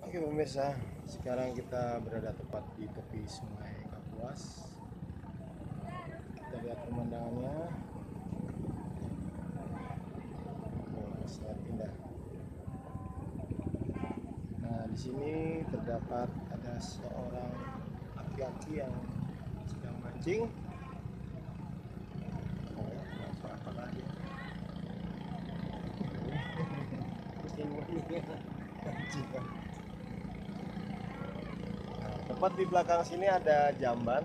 Oke pemirsa, sekarang kita berada tepat di tepi Sungai Kapuas. Kita lihat pemandangannya, sangat indah. Nah, di sini terdapat ada seorang laki-laki yang sedang mancing. Apakah dia? Nah, tepat di belakang sini ada jamban.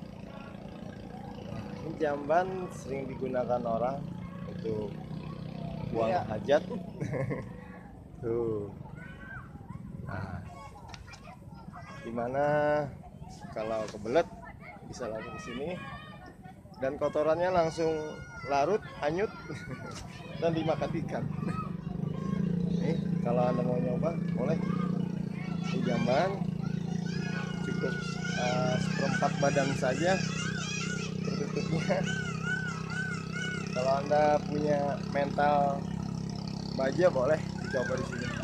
Ini jamban sering digunakan orang untuk buang hajat. Tuh. Nah, dimana kalau kebelet bisa langsung ke sini dan kotorannya langsung larut, hanyut dan dimakan ikan. Nih, kalau Anda mau nyoba, boleh. Ini jamban cukup seperempat badan saja tertutupnya. Kalau Anda punya mental baja, boleh dicoba di sini.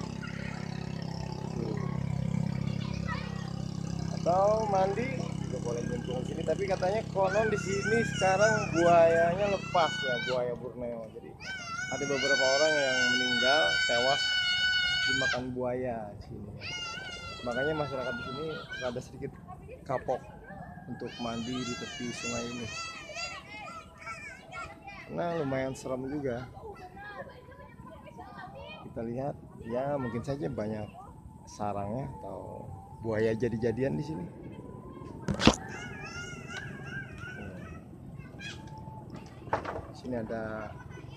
Atau mandi juga boleh nyemplung sini, tapi katanya konon di sini sekarang buayanya lepas ya, buaya Borneo. Jadi ada beberapa orang yang meninggal tewas dimakan buaya di sini. Makanya masyarakat di sini rada sedikit kapok untuk mandi di tepi sungai ini. Nah, lumayan serem juga. Kita lihat, ya mungkin saja banyak sarangnya atau buaya jadi-jadian di sini. Di sini ada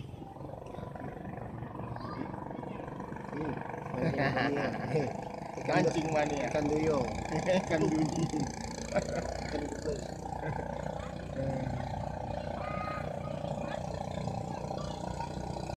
mancing mania, ikan duyung, ikan duyung, ikan